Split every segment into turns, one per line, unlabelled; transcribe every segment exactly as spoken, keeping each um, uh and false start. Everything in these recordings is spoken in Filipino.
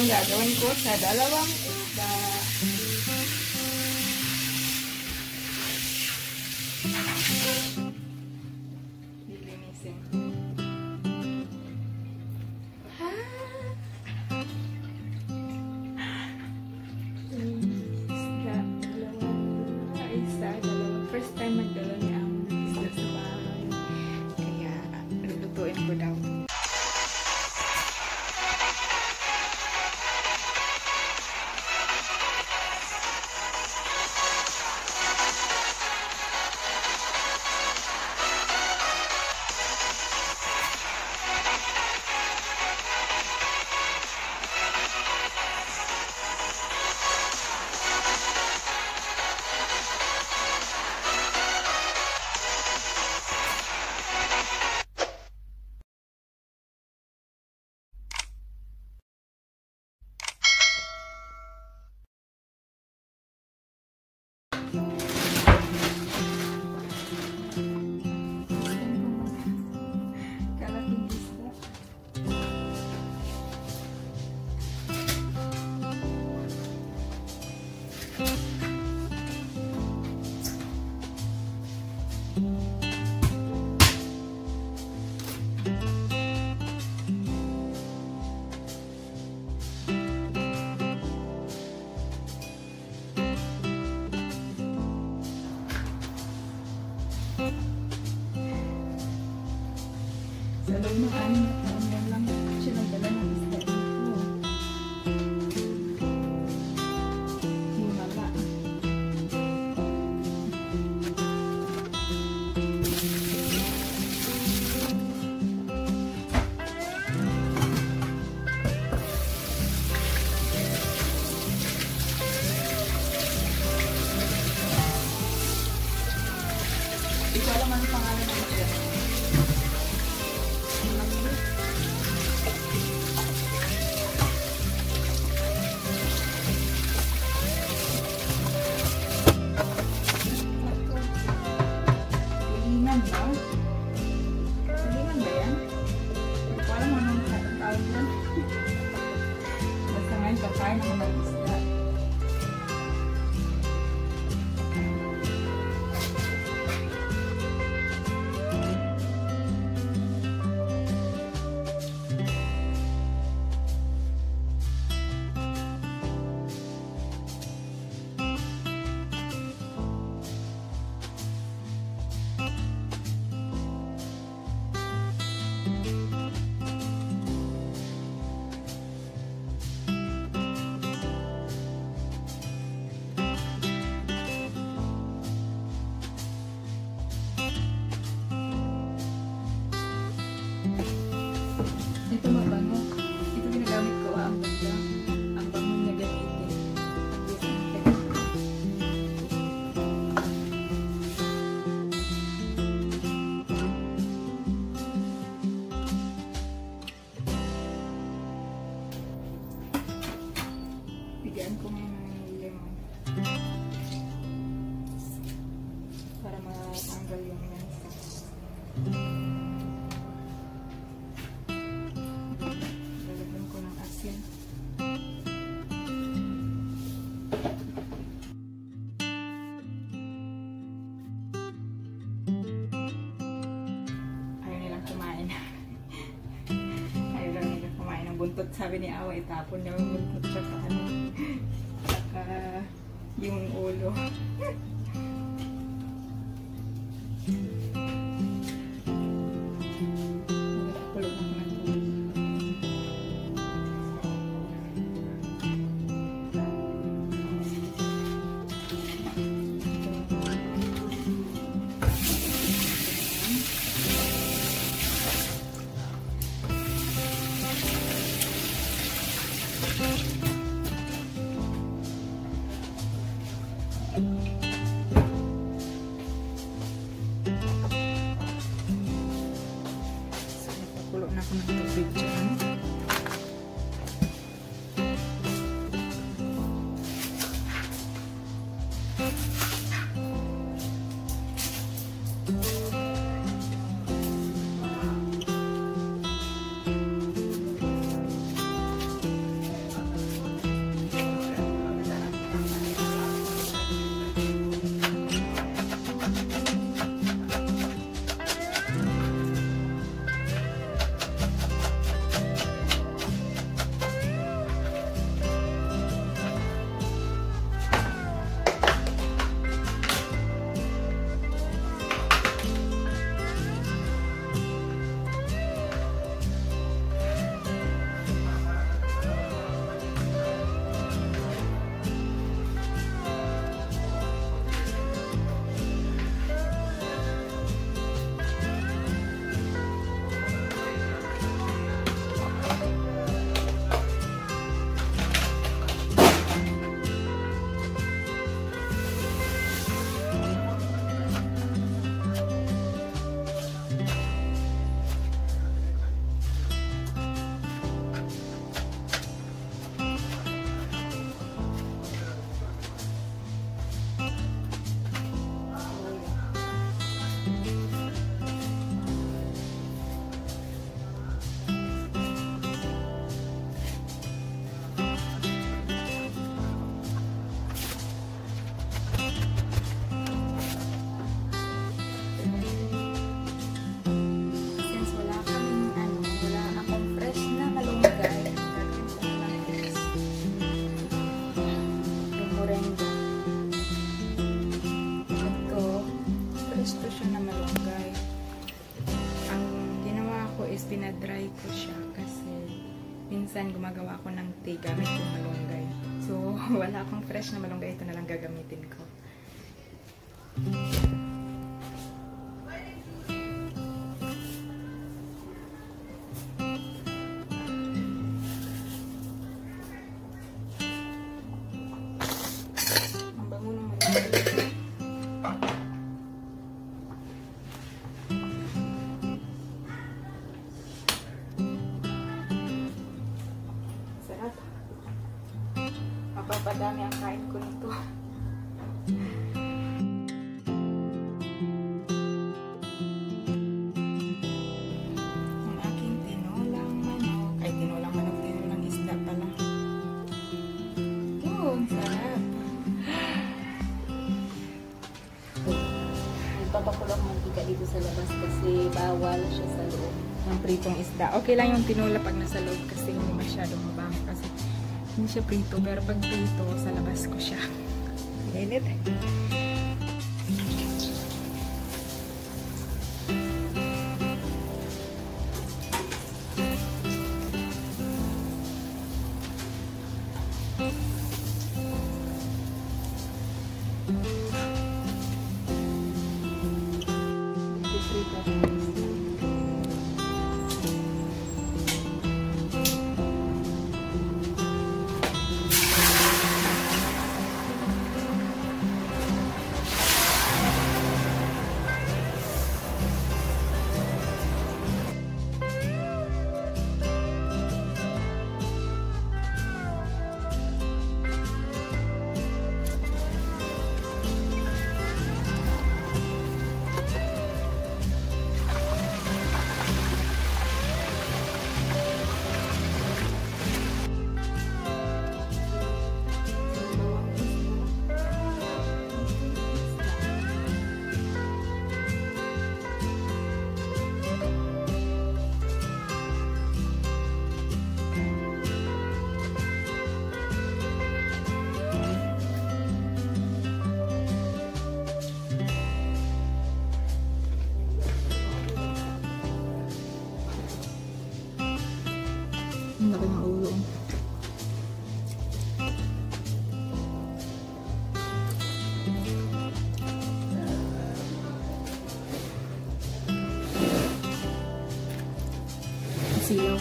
ang gagawin ko sa dalawang isda. Lilinisin. Ha? Isda. Dalawang isda. Dalawang. First time magdala niya ang isda sa bahay. Kaya lulutuin ko daw. Sa loob ng anim na taon, yan lang siya nagdala ng isda dito. Himala. Ito alam ang pangalan ng isda. Kakain ng mga isda. Ito mabango. Ito ginagamit ko ang ganda. Ang bango niya gamitin. Bigyan ko ng lemon. Para matanggal yung lansa. Buntot, sabi ni Awa, itapon niya yung buntot sa ano, saka yung ulo. Nakakulong ako ng ulo. Thank you. Wala akong fresh na malunggay. Ito na lang gagamitin ko. Ang bango ng malunggay. Mapapadami ang kain ko nito. Ang aking tinolang manok. Ay, tinolang manok, tinolang isda pala. Oh, ang sarap.
Nagpapakulong mantika dito sa labas kasi bawal siya sa loob.
Ang pritong isda. Okay lang yung tinola pag nasa loob kasi hindi masyadong mabango kasi hindi siya prito, pero pag prito, sa labas ko siya. Init. Ang laki ng ulo. Silaw.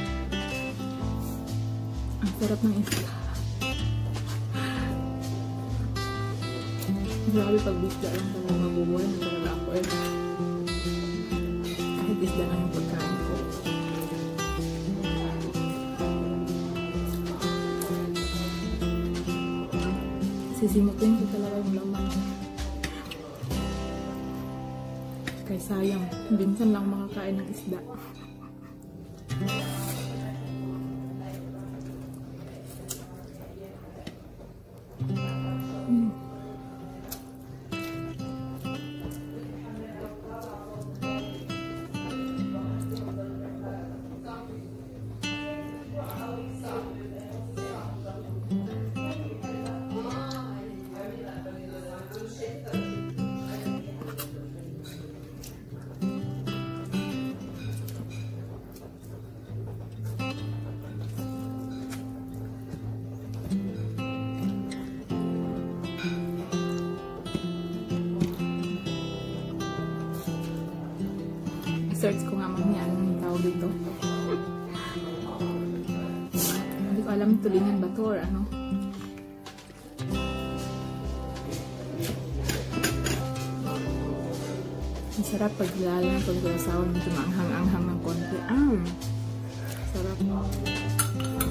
Ang sarap ng isda. Grabe pag isda lang talaga mabubuhay na talaga ako eh. Kahit isda lang yung pagkain ko. Sisimutin ko talaga yung laman. Kaya sayang, minsan lang makakain ng isda. Hmm. Search ko nga mamaya anong tawag dito. Hindi ko alam tulingan ba to or ano. Masarap pag lalo na pag gulasawan medyo maanghang-anghang ng konti. Ah! Sarap.